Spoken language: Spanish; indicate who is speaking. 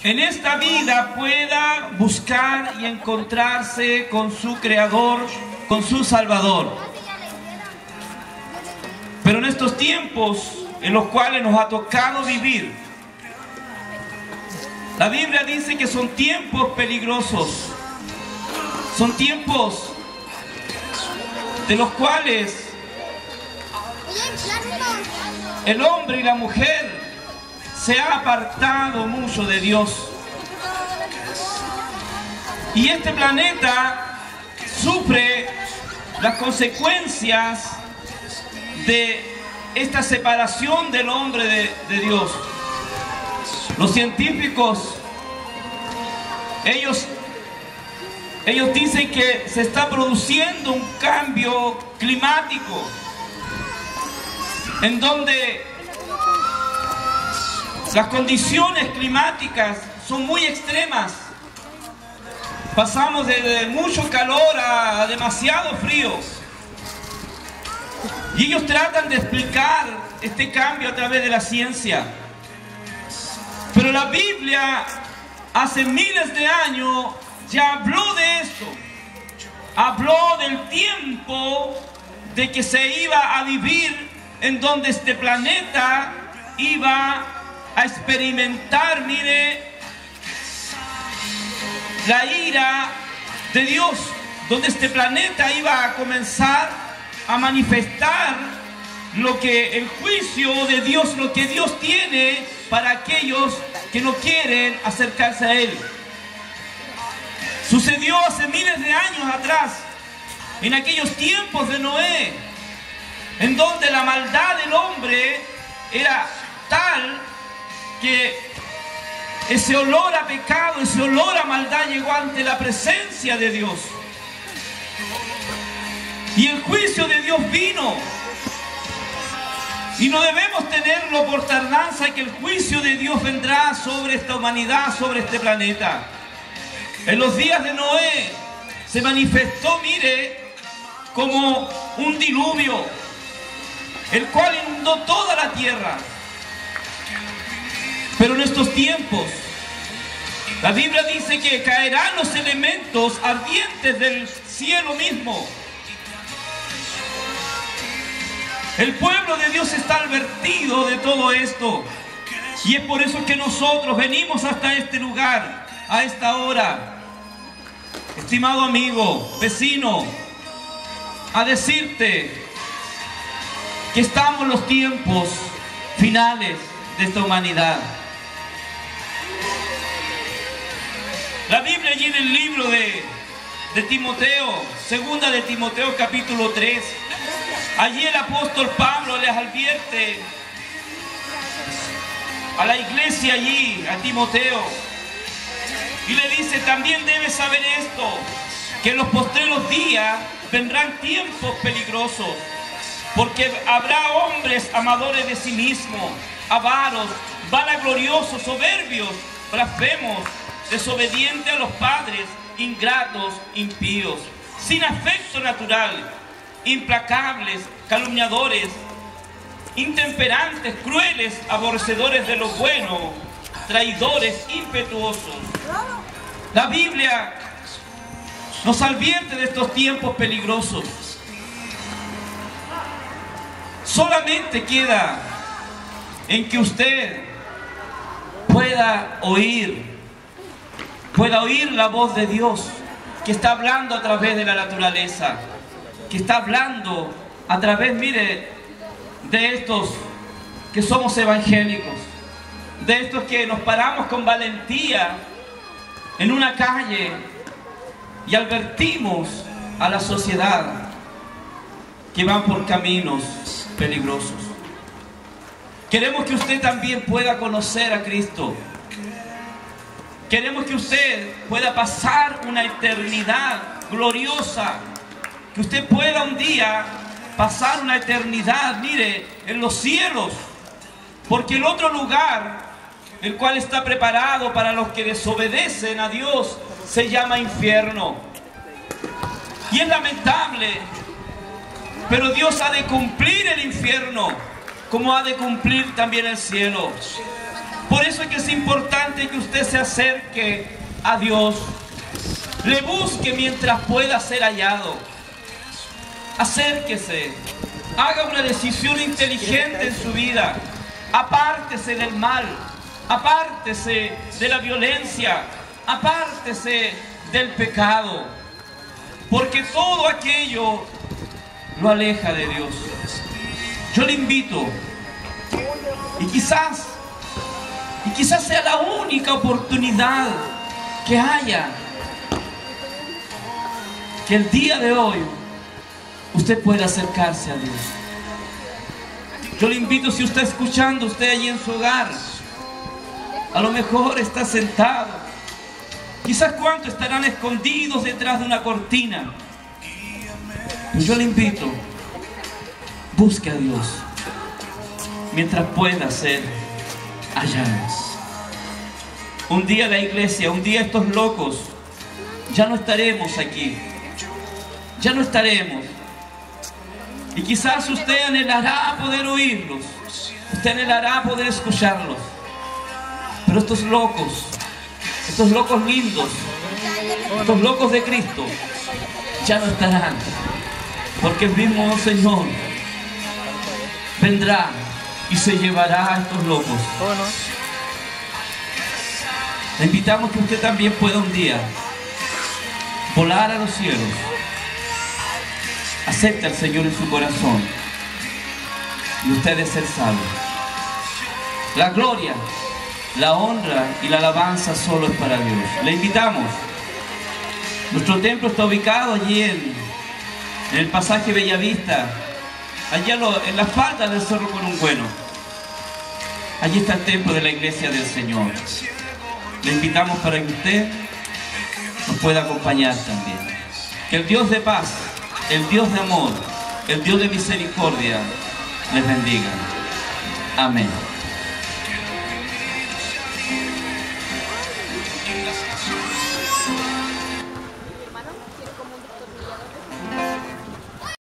Speaker 1: en esta vida pueda buscar y encontrarse con su Creador, con su Salvador. Pero en estos tiempos en los cuales nos ha tocado vivir, la Biblia dice que son tiempos peligrosos, son tiempos de los cuales el hombre y la mujer se ha apartado mucho de Dios. Y este planeta sufre las consecuencias de esta separación del hombre de Dios. Los científicos, ellos dicen que se está produciendo un cambio climático en donde las condiciones climáticas son muy extremas. Pasamos de mucho calor a demasiado frío. Y ellos tratan de explicar este cambio a través de la ciencia. Pero la Biblia hace miles de años ya habló de esto. Habló del tiempo de que se iba a vivir en donde este planeta iba a experimentar, mire, la ira de Dios, donde este planeta iba a comenzar a manifestar lo que el juicio de Dios, lo que Dios tiene para aquellos que no quieren acercarse a Él. Sucedió hace miles de años atrás, en aquellos tiempos de Noé, en donde la maldad del hombre era tal que ese olor a pecado, ese olor a maldad llegó ante la presencia de Dios. Y el juicio de Dios vino. Y no debemos tenerlo por tardanza, que el juicio de Dios vendrá sobre esta humanidad, sobre este planeta. En los días de Noé se manifestó, mire, como un diluvio, el cual inundó toda la tierra. Pero en estos tiempos, la Biblia dice que caerán los elementos ardientes del cielo mismo. El pueblo de Dios está advertido de todo esto. Y es por eso que nosotros venimos hasta este lugar, a esta hora, estimado amigo, vecino, a decirte que estamos en los tiempos finales de esta humanidad. La Biblia allí en el libro de Timoteo, segunda de Timoteo capítulo 3, allí el apóstol Pablo les advierte a la iglesia allí, a Timoteo, y le dice: también debes saber esto, que en los postreros días vendrán tiempos peligrosos, porque habrá hombres amadores de sí mismos, avaros, vanagloriosos, soberbios, blasfemos, desobedientes a los padres, ingratos, impíos, sin afecto natural, implacables, calumniadores, intemperantes, crueles, aborrecedores de lo bueno, traidores, impetuosos. La Biblia nos advierte de estos tiempos peligrosos. Solamente queda en que usted pueda oír la voz de Dios, que está hablando a través de la naturaleza, que está hablando a través, mire, de estos que somos evangélicos, de estos que nos paramos con valentía en una calle y advertimos a la sociedad que van por caminos peligrosos. Queremos que usted también pueda conocer a Cristo. Queremos que usted pueda pasar una eternidad gloriosa, que usted pueda un día pasar una eternidad, mire, en los cielos, porque el otro lugar, el cual está preparado para los que desobedecen a Dios, se llama infierno. Y es lamentable, pero Dios ha de cumplir el infierno, como ha de cumplir también el cielo. Por eso es que es importante que usted se acerque a Dios. Le busque mientras pueda ser hallado. Acérquese. Haga una decisión inteligente en su vida. Apártese del mal. Apártese de la violencia. Apártese del pecado. Porque todo aquello lo aleja de Dios. Yo le invito. Y quizás sea la única oportunidad que haya. Que el día de hoy usted pueda acercarse a Dios. Yo le invito, si usted está escuchando, usted allí en su hogar, a lo mejor está sentado. Quizás cuántos estarán escondidos detrás de una cortina. Pero yo le invito, busque a Dios mientras pueda ser hallado. Un día la iglesia, un día estos locos, ya no estaremos aquí. Ya no estaremos. Y quizás usted anhelará poder oírlos. Usted anhelará poder escucharlos. Pero estos locos lindos, estos locos de Cristo, ya no estarán. Porque el mismo Señor vendrá y se llevará a estos locos. Le invitamos que usted también pueda un día volar a los cielos. Acepta al Señor en su corazón y usted es el salvo. La gloria, la honra y la alabanza solo es para Dios. Le invitamos. Nuestro templo está ubicado allí en el pasaje Bellavista, allá en la falda del Cerro Corungüeno. Allí está el templo de la iglesia del Señor. Le invitamos para que usted nos pueda acompañar también. Que el Dios de paz, el Dios de amor, el Dios de misericordia les bendiga. Amén.